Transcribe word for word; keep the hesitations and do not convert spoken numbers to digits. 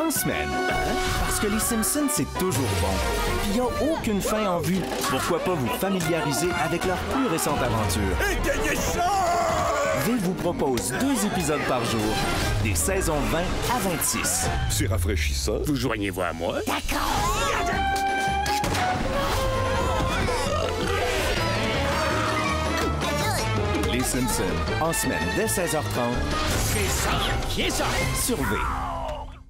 en semaine. Parce que les Simpsons, c'est toujours bon. Puis il n'y a aucune fin en vue. Pourquoi pas vous familiariser avec leur plus récente aventure? Éteignez ça! V vous propose deux épisodes par jour, des saisons vingt à vingt-six. C'est rafraîchissant. Vous joignez-vous à moi? Les Simpsons, en semaine dès seize heures trente. C'est ça qui est ça! Sur V.